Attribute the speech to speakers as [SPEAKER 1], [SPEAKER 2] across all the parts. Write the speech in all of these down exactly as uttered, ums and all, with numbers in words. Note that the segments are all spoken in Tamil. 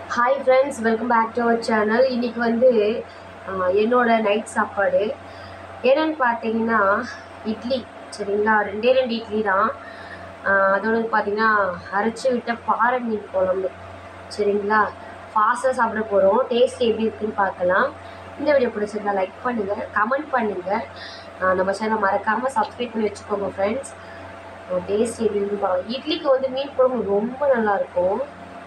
[SPEAKER 1] Hi friends, welcome back to our channel. இன்றைக்கி வந்து என்னோட நைட் சாப்பாடு என்னென்னு பார்த்தீங்கன்னா இட்லி. சரிங்களா, ரெண்டே ரெண்டு இட்லி தான். அதோடு பார்த்தீங்கன்னா அரைச்சி விட்ட பாறை மீன் குழம்பு. சரிங்களா, ஃபாஸ்ட்டாக சாப்பிட போகிறோம். டேஸ்ட் எப்படி இருக்குதுன்னு பார்க்கலாம். இந்த வீடியோ பிடிச்சிருந்தா லைக் பண்ணுங்கள், கமெண்ட் பண்ணுங்கள். நம்ம சேனல் மறக்காமல் சப்ஸ்கிரைப் பண்ணி வச்சுக்கோங்க ஃப்ரெண்ட்ஸ். டேஸ்ட் எப்படி இருக்குன்னு பார்க்கலாம். இட்லிக்கு வந்து மீன் குழம்பு ரொம்ப நல்லாயிருக்கும்,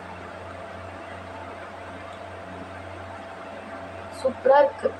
[SPEAKER 1] சூப்பராக இருக்குது.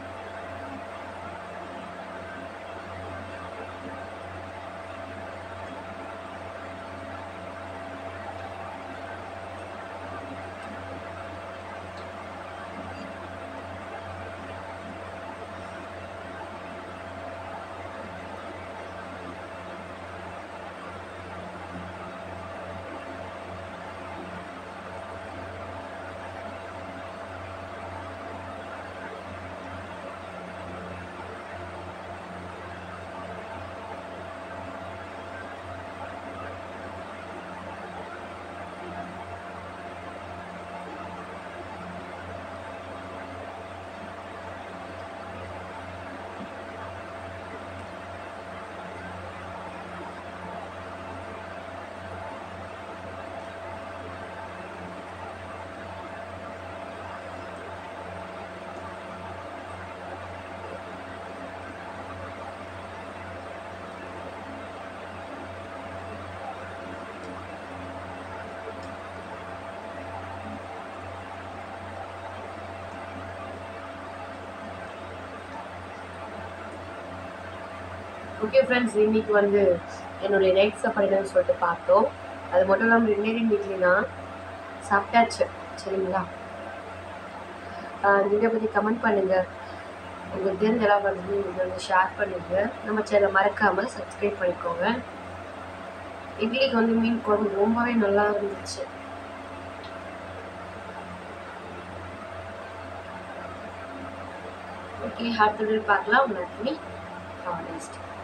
[SPEAKER 1] ஓகே ஃப்ரெண்ட்ஸ், இன்றைக்கி வந்து என்னுடைய நைட் சாப்பாடு என்னன்னு சொல்லிட்டு பார்த்தோம். அது மட்டும் இல்லாமல் ரெண்டே ரெண்டு இட்லி தான் சாப்பிட்டாச்சு. சரிங்களா, வீடியோ பற்றி கமெண்ட் பண்ணுங்கள். உங்களுக்கு தெரிஞ்ச எல்லாம் வந்து நீங்கள் வந்து ஷேர் பண்ணுங்கள். நம்ம சேனல் மறக்காமல் சப்ஸ்கிரைப் பண்ணிக்கோங்க. இட்லிக்கு வந்து மீன் குழம்பு ரொம்பவே நல்லா இருந்துச்சு. ஓகே, அடுத்த வீடியோ பார்க்கலாம். நன்றி. Honest.